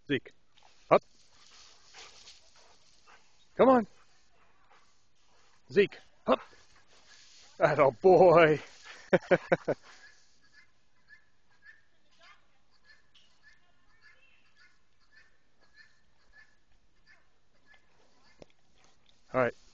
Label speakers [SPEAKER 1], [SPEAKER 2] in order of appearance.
[SPEAKER 1] Zeke, up. Come on. Zeke, up. Atta boy. All right.